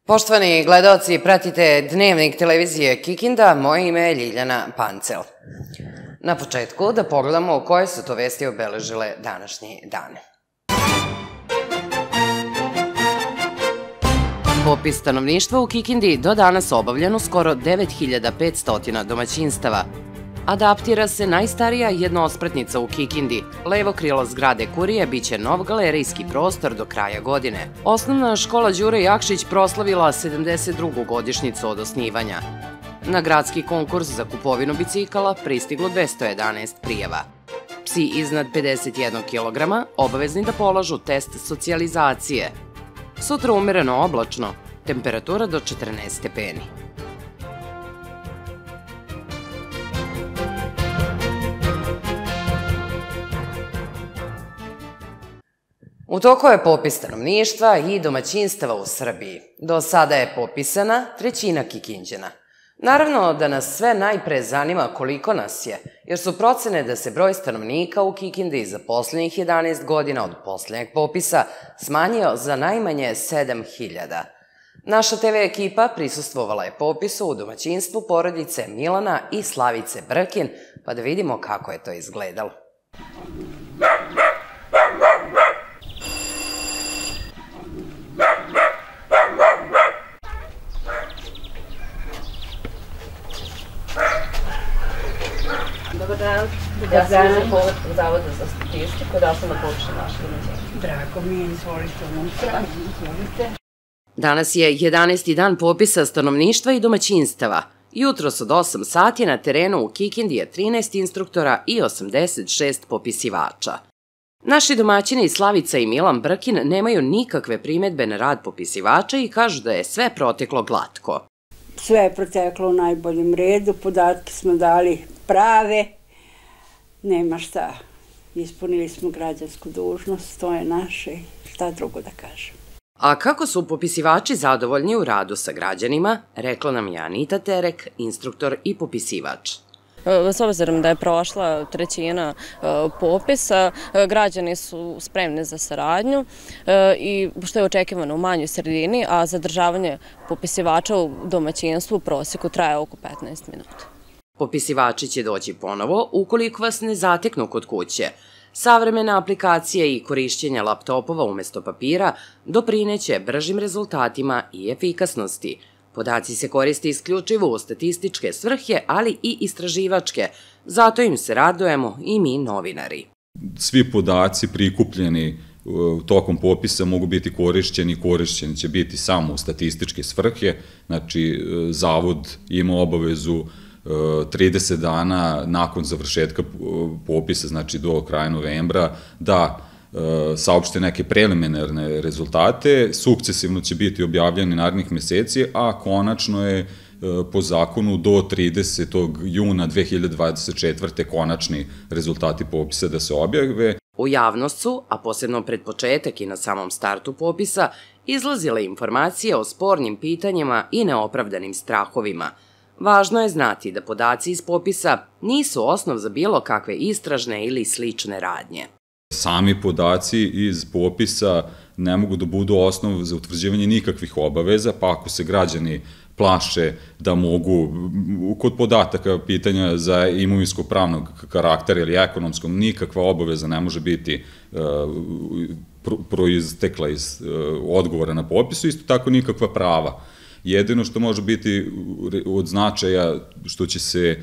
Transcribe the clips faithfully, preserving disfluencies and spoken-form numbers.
Poštovani gledaoci, pratite Dnevnik televizije Kikinda, moje ime je Ljiljana Pancel. Na početku da pogledamo koje su to vesti obeležile današnji dan. Popis stanovništva u Kikindi do danas obavljeno skoro devet hiljada petsto domaćinstava. Adaptira se najstarija jednospratnica u Kikindi. Levo krilo zgrade Kurije biće nov galerijski prostor do kraja godine. Osnovna škola Đure Jakšić proslavila sedamdeset drugu godišnjicu od osnivanja. Na gradski konkurs za kupovinu bicikala pristiglo dvesta jedanaest prijava. Psi iznad pedeset jednog kilograma obavezni da polažu test socijalizacije. Sutra umereno oblačno, temperatura do četrnaest stepeni. U toku je popis stanovništva i domaćinstava u Srbiji. Do sada je popisana trećina Kikinđana. Naravno da nas sve najpre zanima koliko nas je, jer su procene da se broj stanovnika u Kikindi za poslednjih jedanaest godina od poslednjeg popisa smanjio za najmanje sedam hiljada. Naša te ve ekipa prisustvovala je popisu u domaćinstvu porodice Milana i Slavice Brkin, pa da vidimo kako je to izgledalo. Dobar dan. Ja sam iz Republičkog zavoda za statistiku, da sam na popisu naše domaćinstva. Drago mi je, izvolite unutra, izvolite. Danas je jedanaesti dan popisa stanovništva i domaćinstava. Jutros od osam sati na terenu u Kikindi je trinaest instruktora i osamdeset šest popisivača. Naši domaćini Slavica i Milan Brkin nemaju nikakve primedbe na rad popisivača i kažu da je sve proteklo glatko. Sve je proteklo u najboljem redu, podatke smo dali prave, nema šta. Ispunili smo građansku dužnost, to je naše, šta drugo da kažem. A kako su popisivači zadovoljni u radu sa građanima, rekla nam je Anita Terek, instruktor i popisivač. S obzirom da je prošla trećina popisa, građani su spremni za saradnju i što je očekivano u manjoj sredini, a zadržavanje popisivača u domaćinstvu u proseku traje oko petnaest minuta. Popisivači će doći ponovo ukoliko vas ne zateknu kod kuće. Savremena aplikacija i korišćenja laptopova umesto papira doprineće bržim rezultatima i efikasnosti. Podaci se koriste isključivo u statističke svrhe, ali i istraživačke. Zato im se radujemo i mi novinari. Svi podaci prikupljeni tokom popisa mogu biti korišćeni, korišćeni će biti samo u statističke svrhe. Znači, Zavod ima obavezu trideset dana nakon završetka popisa, znači do kraja novembra, da saopšte neke preliminarne rezultate, sukcesivno će biti objavljeni narednih meseci, a konačno je po zakonu do tridesetog juna dve hiljade dvadeset četvrte konačni rezultati popisa da se objave. U javnost su, a posebno pred početak i na samom startu popisa, izlazile informacije o spornim pitanjima i neopravdanim strahovima. Važno je znati da podaci iz popisa nisu osnov za bilo kakve istražne ili slične radnje. Sami podaci iz popisa ne mogu da budu osnov za utvrđivanje nikakvih obaveza, pa ako se građani plaše da mogu, kod podataka pitanja za imovinsko-pravnog karaktera ili ekonomskog, nikakva obaveza ne može biti proistekla iz odgovora na popisu, isto tako nikakva prava. Jedino što može biti od značaja što će se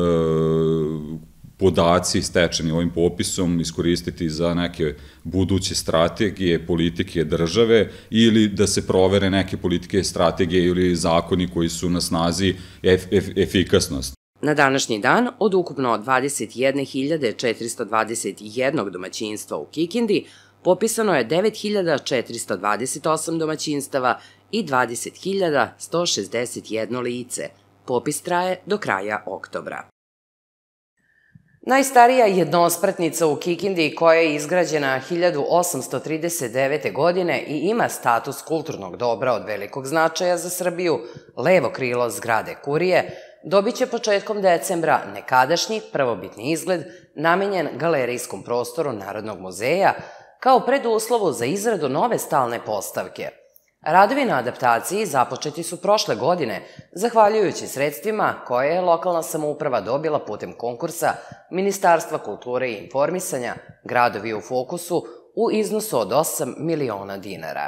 podaci stečeni ovim popisom iskoristiti za neke buduće strategije, politike države ili da se provere neke politike, strategije ili zakoni koji su na snazi efikasnost. Na današnji dan od ukupno dvadeset jedne hiljade četiristo dvadeset jedno domaćinstva u Kikindi popisano je devet hiljada četiristo dvadeset osam domaćinstava i dvadeset hiljada sto šezdeset jedno lice. Popis traje do kraja oktobra. Najstarija jednospratnica u Kikindi, koja je izgrađena hiljadu osamsto trideset devete. godine i ima status kulturnog dobra od velikog značaja za Srbiju, levo krilo zgrade Kurije, dobit će početkom decembra nekadašnji prvobitni izgled namenjen galerijskom prostoru Narodnog muzeja kao preduslovu za izradu nove stalne postavke. Radovi na adaptaciji započeti su prošle godine, zahvaljujući sredstvima koje je lokalna samouprava dobila putem konkursa Ministarstva kulture i informisanja Gradovi u fokusu u iznosu od osam miliona dinara.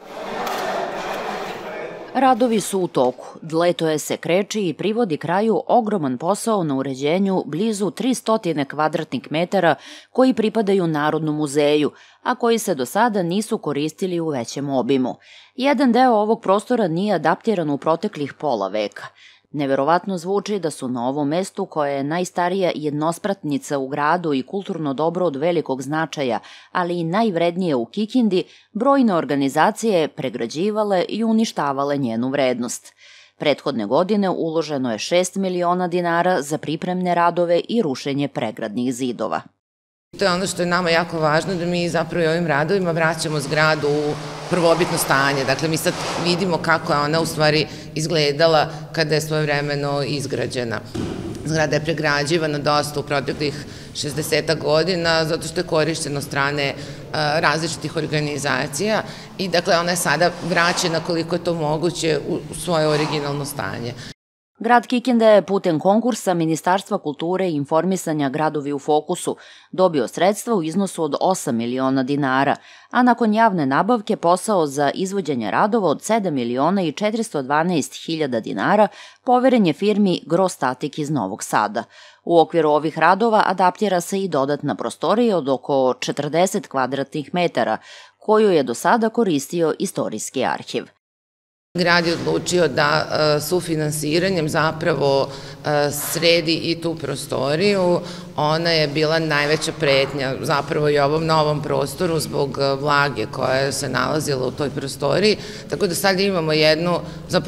Radovi su u toku. Dletoje se kreći i privodi kraju ogroman posao na uređenju blizu tristo kvadratnih metara koji pripadaju Narodnom muzeju, a koji se do sada nisu koristili u većem obimu. Jedan deo ovog prostora nije adaptiran u proteklih pola veka. Neverovatno zvuči da su na ovom mestu, koja je najstarija jednospratnica u gradu i kulturno dobro od velikog značaja, ali i najvrednije u Kikindi, brojne organizacije pregrađivale i uništavale njenu vrednost. Prethodne godine uloženo je šest miliona dinara za pripremne radove i rušenje pregradnih zidova. To je ono što je nama jako važno, da mi zapravo i ovim radovima vraćamo zgradu u prvobitno stanje. Dakle, mi sad vidimo kako je ona u stvari izgledala kada je svojevremeno izgrađena. Zgrada je pregrađivana dosta u proteklih šezdeset godina, zato što je korišćena od strane različitih organizacija i dakle ona je sada vraćena koliko je to moguće u svoje originalno stanje. Grad Kikinda je putem konkursa Ministarstva kulture i informisanja Gradovi u fokusu dobio sredstva u iznosu od osam miliona dinara, a nakon javne nabavke posao za izvođenje radova od sedam miliona i četiristo dvanaest hiljada dinara poveren je firmi Grostatik iz Novog Sada. U okviru ovih radova adaptira se i dodatna prostorija od oko četrdeset kvadratnih metara, koju je do sada koristio Istorijski arhiv. Grad je odlučio da sufinansiranjem zapravo sredi i tu prostoriju. Ona je bila najveća pretnja zapravo i ovom novom prostoru zbog vlage koja se nalazila u toj prostoriji. Tako da sad imamo jednu,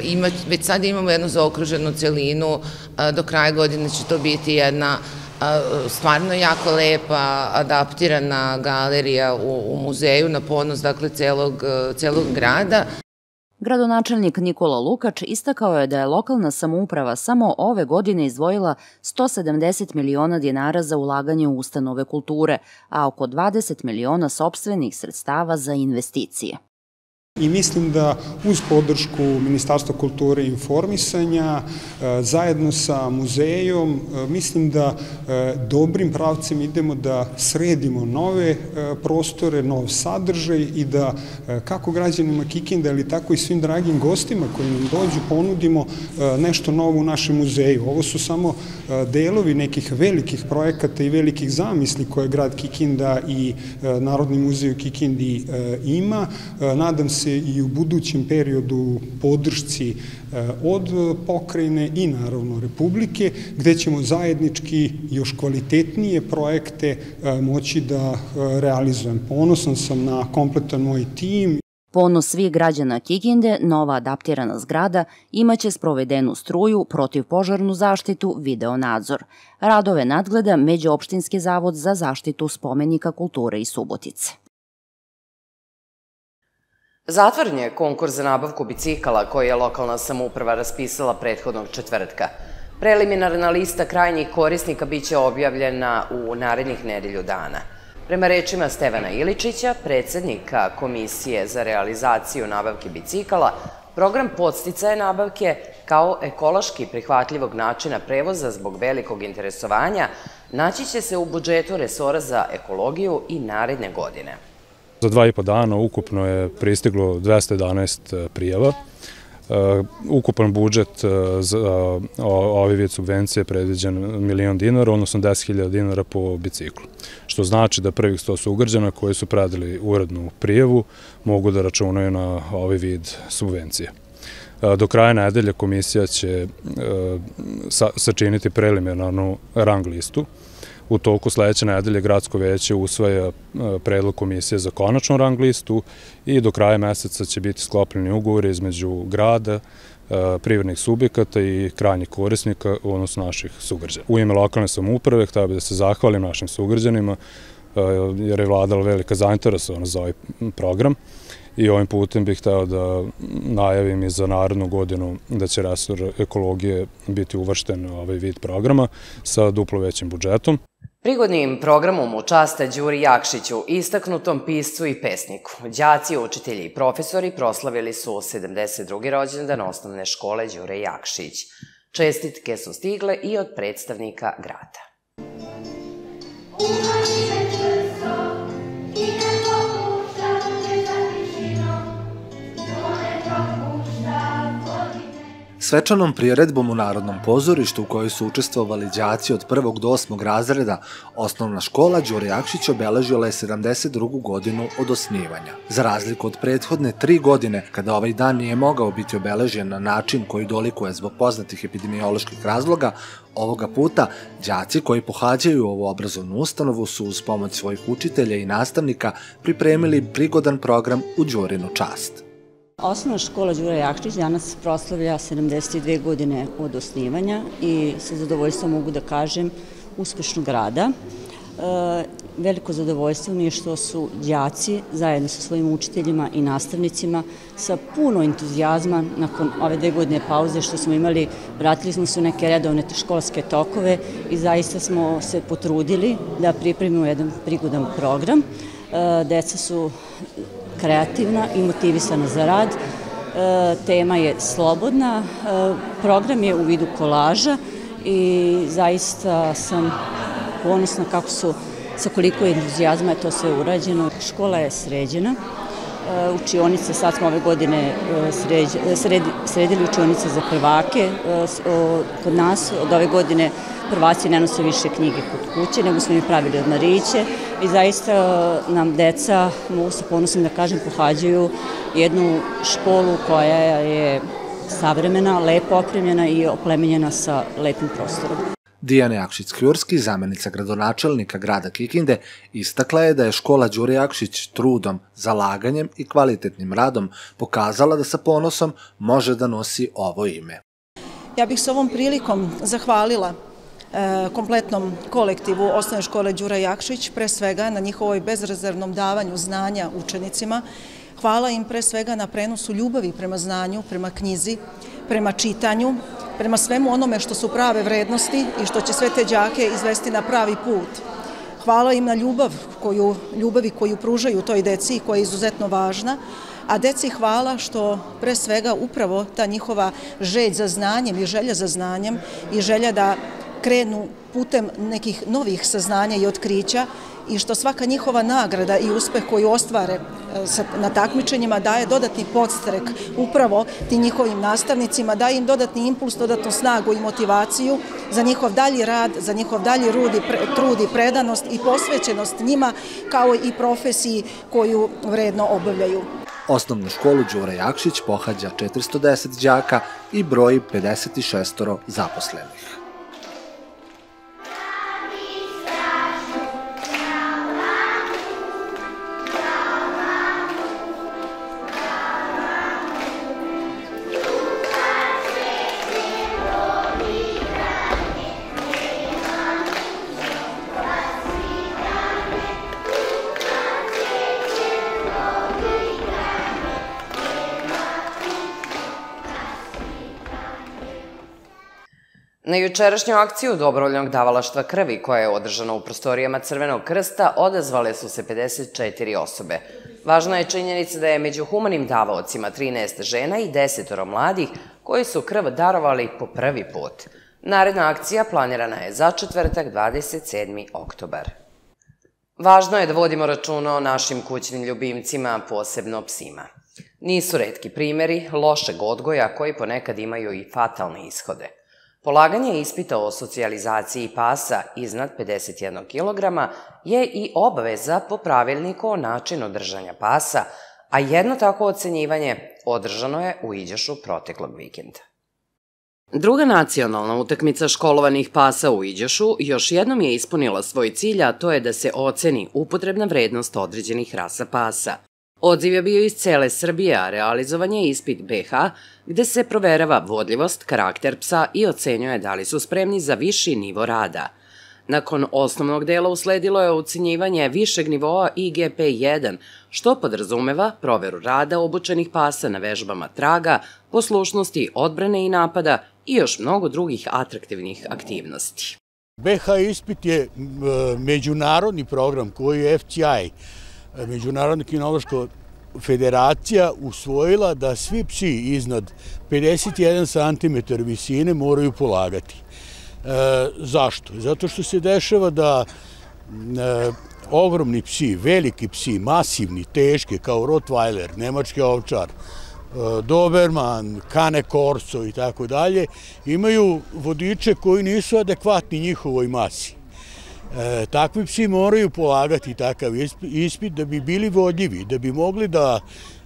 već sad imamo jednu zaokruženu celinu, do kraja godine će to biti jedna stvarno jako lepa, adaptirana galerija u muzeju na ponos, dakle, celog grada. Gradonačelnik Nikola Lukač istakao je da je lokalna samouprava samo ove godine izdvojila sto sedamdeset miliona dinara za ulaganje u ustanove kulture, a oko dvadeset miliona sopstvenih sredstava za investicije. I mislim da uz podršku Ministarstva kulture i informisanja, zajedno sa muzejom, mislim da dobrim pravcem idemo da sredimo nove prostore, nov sadržaj i da kako građanima Kikinde, ali tako i svim dragim gostima koji nam dođu, ponudimo nešto novo u našem muzeju. Ovo su samo delovi nekih velikih projekata i velikih zamisli koje grad Kikinda i Narodni muzej u Kikindi ima. Nadam se i u budućem periodu podršci od pokrajine i naravno Republike, gde ćemo zajednički još kvalitetnije projekte moći da realizujem. Ponosan sam na kompletan moj tim. Ponos svih građana Kikinde, nova adaptirana zgrada imaće sprovedenu struju, protivpožarnu zaštitu, videonadzor. Radove nadgleda Međuopštinski zavod za zaštitu spomenika kulture iz Subotice. Zatvoren je konkurs za nabavku bicikala koji je lokalna samouprava raspisala prethodnog četvrtka. Preliminarna lista krajnjih korisnika biće objavljena u narednih nedelju dana. Prema rečima Stevana Iličića, predsednika Komisije za realizaciju nabavke bicikala, program podsticaja nabavke kao ekološki prihvatljivog načina prevoza zbog velikog interesovanja naći će se u budžetu resora za ekologiju i naredne godine. Za dva i po dana ukupno je pristiglo dvesta jedanaest prijava. Ukupan budžet za ovaj vid subvencije je predviđen milion dinara, odnosno deset hiljada dinara po biciklu. Što znači da prvih sto sugrađana koji su predali urednu prijavu mogu da računaju na ovaj vid subvencije. Do kraja nedelje komisija će sačiniti preliminarnu rang listu. U toku sledeće nedelje Gradsko veće usvaja predlog komisije za konačnu rang listu i do kraja meseca će biti sklopljeni ugovori između grada, privrednih subjekata i krajnjih korisnika, odnosno naših sugrađana. U ime lokalne samouprave htio bih da se zahvalim našim sugrađanima jer je vladala velika zainteresovanost za ovaj program i ovim putem bih htio da najavim i za narednu godinu da će resor ekologije biti uvršten u ovaj vid programa sa duplo većim budžetom. Prigodnim programom u čast Đuri Jakšiću, istaknutom piscu i pesniku, đaci, učitelji i profesori proslavili su sedamdeset drugi rođendan osnovne škole Đure Jakšić. Čestitke su stigle i od predstavnika grada. Svečanom priredbom u Narodnom pozorištu u kojoj su učestvovali đaci od prvog do osmog razreda, osnovna škola Đure Jakšić obeležila je sedamdeset drugu godinu od osnivanja. Za razliku od prethodne tri godine, kada ovaj dan nije mogao biti obeležen na način koji dolikuje zbog poznatih epidemioloških razloga, ovoga puta đaci koji pohađaju ovu obrazovnu ustanovu su uz pomoć svojih učitelja i nastavnika pripremili prigodan program u Đurinu čast. Osnovna škola Đure Jakšić danas proslavlja sedamdeset dve godine od osnivanja i sa zadovoljstvom mogu da kažem uspešnog rada. Veliko zadovoljstvo mi je što su đaci zajedno sa svojim učiteljima i nastavnicima sa puno entuzijazma nakon ove dve godine pauze što smo imali, vratili smo se u neke redovne školske tokove i zaista smo se potrudili da pripremimo jedan prigodan program. Deca su kreativna i motivisana za rad. Tema je slobodna, program je u vidu kolaža i zaista sam ponosna kako su, sa koliko entuzijazma je to sve urađeno. Škola je sređena, učionice, sad smo ove godine sredili učionice za prvake. Kod nas od ove godine prvaci ne nose više knjige kod kuće, nego smo im pravili odmariće i zaista nam deca, mogu se ponosno da kažem, pohađaju jednu školu koja je savremena, lepo opremljena i oplemenjena sa lepim prostorom. Dijana Jakšić-Kljurski, zamenica gradonačelnika grada Kikinde, istakla je da je škola Đure Jakšić trudom, zalaganjem i kvalitetnim radom pokazala da sa ponosom može da nosi ovo ime. Ja bih s ovom prilikom zahvalila kompletnom kolektivu osnovne škole Đura Jakšić, pre svega na njihovoj bezrezervnom davanju znanja učenicima. Hvala im pre svega na prenosu ljubavi prema znanju, prema knjizi, prema čitanju, prema svemu onome što su prave vrednosti i što će sve te đake izvesti na pravi put. Hvala im na ljubav koju, ljubavi koju pružaju toj deci koja je izuzetno važna, a deci hvala što pre svega upravo ta njihova želj za znanjem i želja za znanjem i želja da krenu putem nekih novih saznanja i otkrića i što svaka njihova nagrada i uspeh koju ostvare na takmičenjima daje dodatni podstrek upravo tim njihovim nastavnicima, daje im dodatni impuls, dodatnu snagu i motivaciju za njihov dalji rad, za njihov dalji trud i predanost i posvećenost njima kao i profesiji koju vredno obavljaju. Osnovnu školu Đure Jakšić pohađa četiristo deset đaka i broji pedeset šest zaposlenih. Na jučerašnju akciju dobrovoljnog davalaštva krvi, koja je održana u prostorijama Crvenog krsta, odazvale su se pedeset četiri osobe. Važna je činjenica da je među humanim davaocima trinaest žena i desetoro mladih koji su krv darovali po prvi put. Naredna akcija planirana je za četvrtak, dvadeset sedmi oktobar. Važno je da vodimo računa o našim kućnim ljubimcima, posebno psima. Nisu retki primeri lošeg odgoja koji ponekad imaju i fatalne ishode. Polaganje ispita o socijalizaciji pasa iznad pedeset jednog kilograma je i obaveza po pravilniku o načinu držanja pasa, a jedno tako ocenjivanje održano je u Iđošu proteklog vikenda. Druga nacionalna utakmica školovanih pasa u Iđošu još jednom je ispunila svoj cilj, a to je da se oceni upotrebna vrednost određenih rasa pasa. Odziv je bio iz cele Srbije, a realizovan je ispit be ha, gde se proverava vodljivost, karakter psa i ocenjuje da li su spremni za viši nivo rada. Nakon osnovnog dela usledilo je ocenjivanje višeg nivoa i ge pe jedan, što podrazumeva proveru rada obučenih pasa na vežbama traga, poslušnosti, odbrane i napada i još mnogo drugih atraktivnih aktivnosti. B H ispit je međunarodni program koji je F C I, Međunarodna kinološka federacija, usvojila da svi psi iznad pedeset jedan centimetar visine moraju polagati. Zašto? Zato što se dešava da ogromni psi, veliki psi, masivni, teški, kao Rottweiler, nemački ovčar, Doberman, Cane Corso i tako dalje, imaju vodiče koji nisu adekvatni njihovoj masi. Takvi psi moraju polagati takav ispit da bi bili vodljivi, da bi mogli da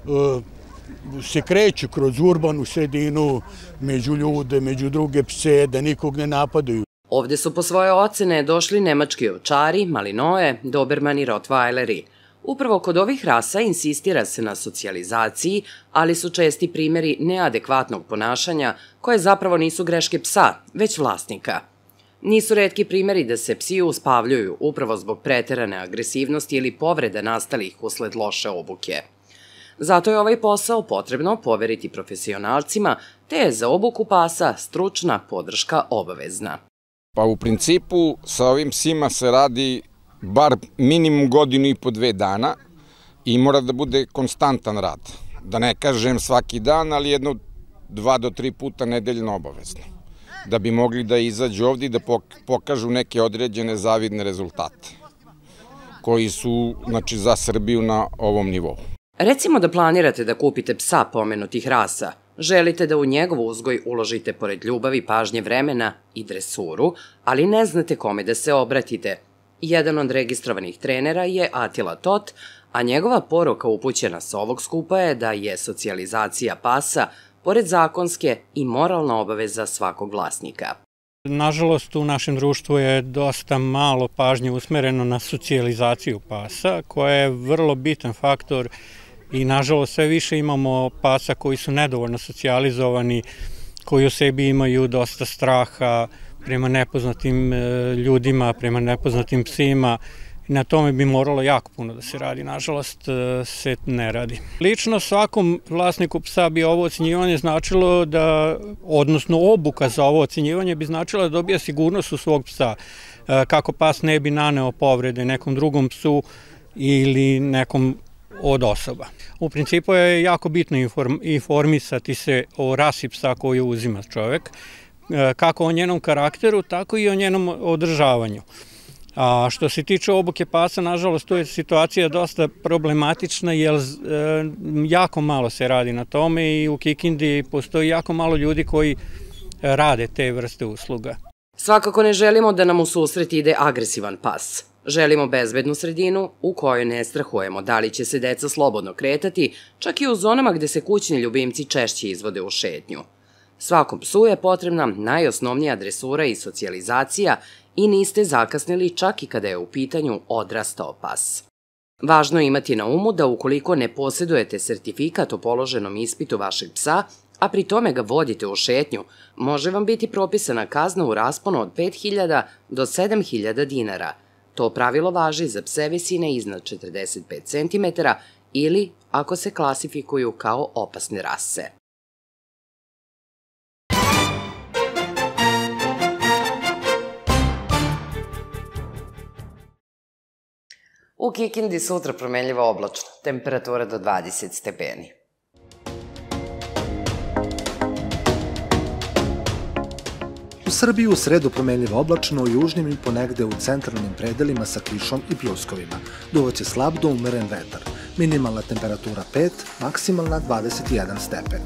se kreću kroz urbanu sredinu, među ljude, među druge pse, da nikog ne napadaju. Ovde su po svoje ocene došli nemački ovčari, malinoe, dobermani i rottweileri. Upravo kod ovih rasa insistira se na socijalizaciji, ali su česti primjeri neadekvatnog ponašanja koje zapravo nisu greške psa, već vlasnika. Nisu retki primjeri da se psi uspavljuju upravo zbog preterane agresivnosti ili povrede nastalih usled loše obuke. Zato je ovaj posao potrebno poveriti profesionalcima, te je za obuku pasa stručna podrška obavezna. Pa u principu sa ovim psima se radi bar minimum godinu i po dve dana i mora da bude konstantan rad. Da ne kažem svaki dan, ali jedno dva do tri puta nedeljno obavezno. Da bi mogli da izađu ovdje i da pokažu neke određene zavidne rezultate koji su, znači, za Srbiju na ovom nivou. Recimo da planirate da kupite psa pomenutih rasa. Želite da u njegov uzgoj uložite pored ljubavi, pažnje, vremena i dresuru, ali ne znate kome da se obratite. Jedan od registrovanih trenera je Atila Tot, a njegova poruka upućena sa ovog skupa je da je socijalizacija pasa pored zakonske i moralna obaveza svakog vlasnika. Nažalost, u našem društvu je dosta malo pažnje usmereno na socijalizaciju pasa, koja je vrlo bitan faktor i nažalost sve više imamo pasa koji su nedovoljno socijalizovani, koji u sebi imaju dosta straha prema nepoznatim ljudima, prema nepoznatim psima. Na tome bi moralo jako puno da se radi, nažalost se ne radi. Lično svakom vlasniku psa bi ovo ocenjivanje značilo da, odnosno obuka za ovo ocenjivanje bi značila da dobija sigurnost u svog psa, kako pas ne bi naneo povrede nekom drugom psu ili nekom od osoba. U principu je jako bitno informisati se o rasi psa koju uzima čovek, kako o njenom karakteru, tako i o njenom održavanju. A što se tiče obuke pasa, nažalost, tu je situacija dosta problematična, jer jako malo se radi na tome i u Kikindi postoji jako malo ljudi koji rade te vrste usluga. Svakako ne želimo da nam u susret ide agresivan pas. Želimo bezbednu sredinu u kojoj ne strahujemo da li će se deca slobodno kretati, čak i u zonama gde se kućni ljubimci češće izvode u šetnju. Svakom psu je potrebna najosnovnija dresura i socijalizacija i niste zakasnili čak i kada je u pitanju odrastao pas. Važno je imati na umu da ukoliko ne posjedujete sertifikat o položenom ispitu vašeg psa, a pri tome ga vodite u šetnju, može vam biti propisana kazna u rasponu od pet hiljada do sedam hiljada dinara. To pravilo važi za pse visine iznad četrdeset pet centimetara ili ako se klasifikuju kao opasne rase. U Kikindi sutra promenljivo oblačno, temperatura do dvadeset stepeni. U Srbiji u sredu promenljivo oblačno, u južnim i ponegde u centralnim predelima sa kišom i pljuskovima. Duvaće slab do umeren vetar. Minimalna temperatura pet, maksimalna dvadeset jedan stepen.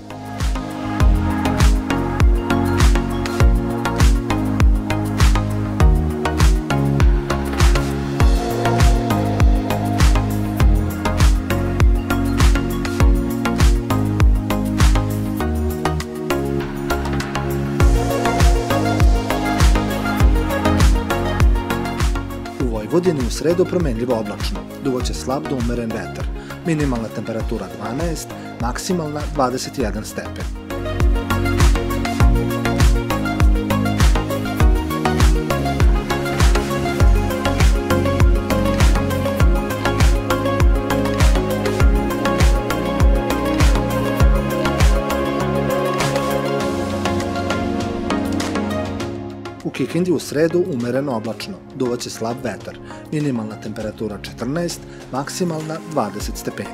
U Vojvodini u sredu promenljivo oblačno, duvaće slab do umeren vetar, minimalna temperatura dvanaest, maksimalna dvadeset jedan stepen. U Kikindi u sredu umereno oblačno, duvaće slab vetar, minimalna temperatura četrnaest, maksimalna dvadeset stepeni.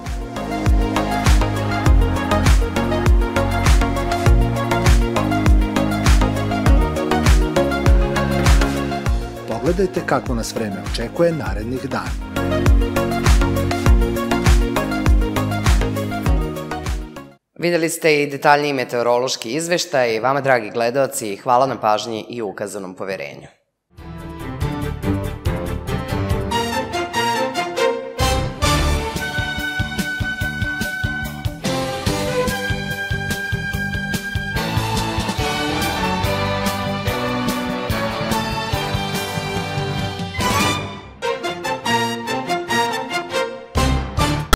Pogledajte kako nas vreme očekuje narednih dana. Videli ste i detaljniji meteorološki izveštaj. Vama, dragi gledaoci, hvala na pažnji i ukazanom poverenju.